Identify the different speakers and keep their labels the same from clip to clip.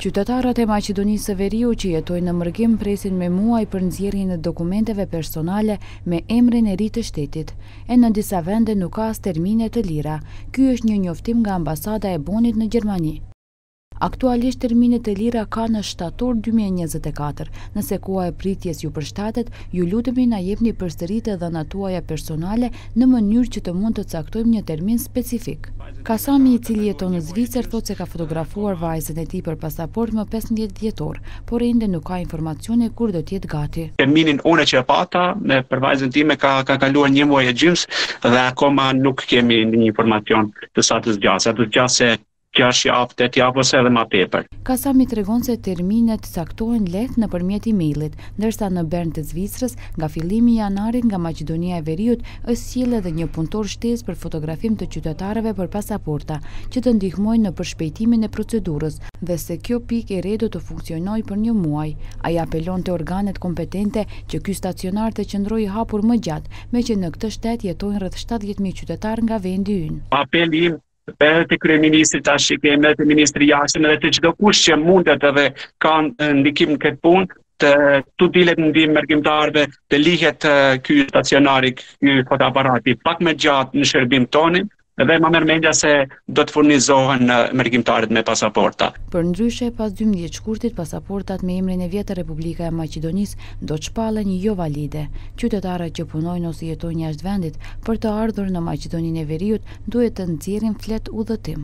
Speaker 1: Qytetarët e Maqedonisë së Veriut që jetojnë në mërgim presin me muaj për nxjerrjen e dokumenteve personale me emrin e ri të shtetit. E në disa vende nuk ka as termine të lira. Ky është një njoftim nga ambasada e Bonit në Gjermani. Aktualisht terminet e lira ka në shtator 2024. Nëse koha e pritjes ju përshtatet, ju lutemi na jepni përsëri të dhënat tuaja personale në mënyrë që të mund të caktojmë një termin specifik. Kasami, i cili jeton në Zvicër, thotë se ka fotografuar vajzën e tij për pasaport më 15 dhjetor, por ende nuk ka informacione kur do të jetë gati.
Speaker 2: Terminin unë që e pata për vajzën time ka kaluar një muaj e gjysmë dhe akoma nuk kemi një informacion të sa të zgjasë. Të zgjasë 6 javë, 8 javë ose edhe më tepër.
Speaker 1: Kasami tregon se terminet caktohen lehtë nëpërmjet emailit, ndërsa në Bern të Zvicrës, nga fillimi i janarit nga Maqedonia e Veriut, është sjellë edhe një punëtor shtesë për fotografim të qytetarëve për pasaporta, që të ndihmojnë në përshpejtimin e procedurës, dhe se kjo pikë e re do të funksionojë për një muaj. Ai apelon te organet kompetente që ky stacionar të qëndrojë hapur më gjatë, me që në këtë shtet jetojnë rreth 70.000 qytetarë nga vendi ynë.
Speaker 2: Apeli im të kryeministrit tash kemi edhe ministri jashtëm edhe të çdo kush që mundet edhe ka ndikim në këtë punë të dilet në ndihmë mërgjimtarëve të lihet ky stacionari, ky fotoaparati pak më gjatë në shërbim tonin dhe më merr mendja se do të furnizohen mërgjimtarët me pasaporta.
Speaker 1: Përndryshe, pas 12 shkurtit, pasaportat me emrin e vjetër Republika e Maqedonisë do të shpallen jo valide. Qytetarët që punojnë ose jetojnë jashtë vendit për të ardhur në Maqedoninë e Veriut duhet të nxjerrin flet udhëtim.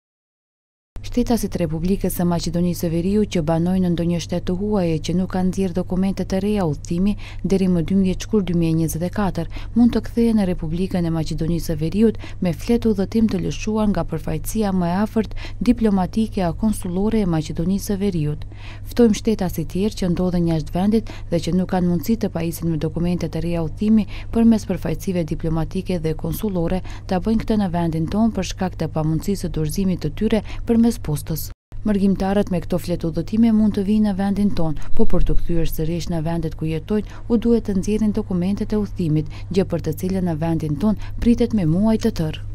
Speaker 1: Shtetasit e Republikës së Maqedonisë së Veriut që banojnë në ndonjë shtet të huaj që nuk kanë nxjerrë dokumente të reja udhëtimi deri më 12 shkurt 2024 mund të kthehen në Republikën e Maqedonisë së Veriut me flet udhëtim të lëshuar nga përfaqësia më e afërt diplomatike a konsullore e Maqedonisë së Veriut. Ftojmë shtetasit tjerë që ndodhen jashtë vendit dhe që nuk kanë mundësi të pajisin me dokumente të reja udhëtimi përmes përfaqësive diplomatike dhe konsullore ta bëjnë këtë në vendin tonë për shkak të pamundësisë së dorëzimit të tyre përmes postës. Mërgjimtarët me këto flet udhëtime mund të vinë në vendin tonë, po për të kthyer sërish në vendet ku jetojnë, u duhet të nxjerrin dokumentet e udhëtimit, gjë për të cilën në vendin tonë pritet me muaj të tërë.